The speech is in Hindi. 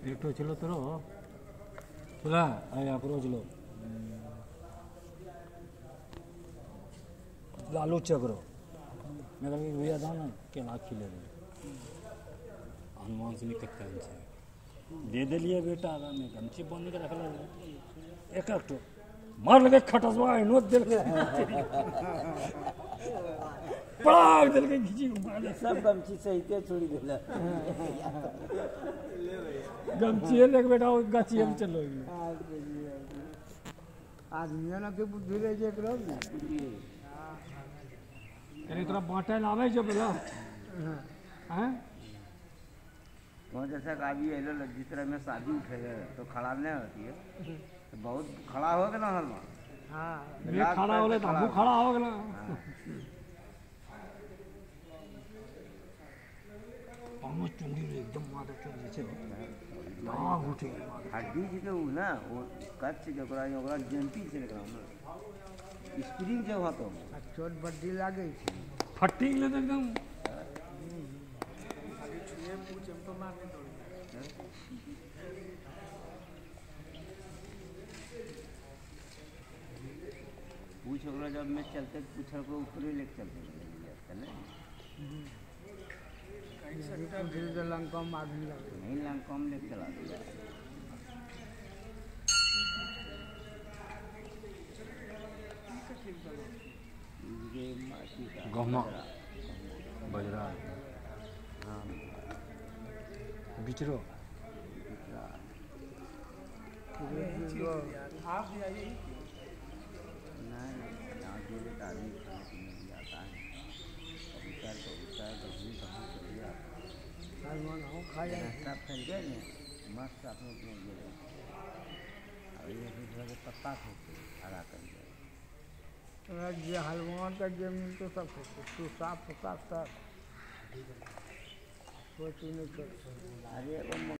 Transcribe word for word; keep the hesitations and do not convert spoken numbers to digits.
एक तो चलो तो चला आया करो चलो लालू चक्रो मैं कभी भैया था ना क्या लाख खिले हनुमान से निकलता है दे दे लिए बेटा आगा मैं गमछी बंद के रख लो एक एक तो मार लगे खटसवा नो दिल के पड़ाक दिल के खींची मार सब गमछी सही के छोड़ी देला गमछी लेके बेटा वो गाची हम चलो आदमी ना के बुद्धि ले जे करो अरे तोरा बांटे लावे जो बोला हैं कौन जैसा काबी है लो जिस तरह में शादी उठे तो खड़ा नहीं होती है तो बहुत खड़ा हो गया ना हर मां हां ये खड़ा होले तो हम खड़ा हो गया हम चुंडी एकदम मार चुंडी से हां उठे हड्डी जी के ना वो कच्च जकरा ओकरा जंपी से निकला ना स्प्रिंग जो होतो चोट बड्डी लागे छै फट्टी ले एकदम पूछ ओकरा जब मैं चलते पूछल को ऊपर ही लेके चलते जाता ना दिल से लंका मारने लगे नहीं लंका में लेके चला दिया गहमा बजरा हाँ बिचरो आप जाइए नहीं यहाँ के लिए आदमी खाने पीने भी आता है कबूतर कबूतर कभी कभी चली आता हनुमान हो खाया रास्ता फैल गए ना मस्त अपने अपने गिरे अब ये थोड़ा सा पत्ता फेंकते हरा कर गए ये हनुमान का गेम तो सब तू साफ साफ सब कोई नहीं कर अरे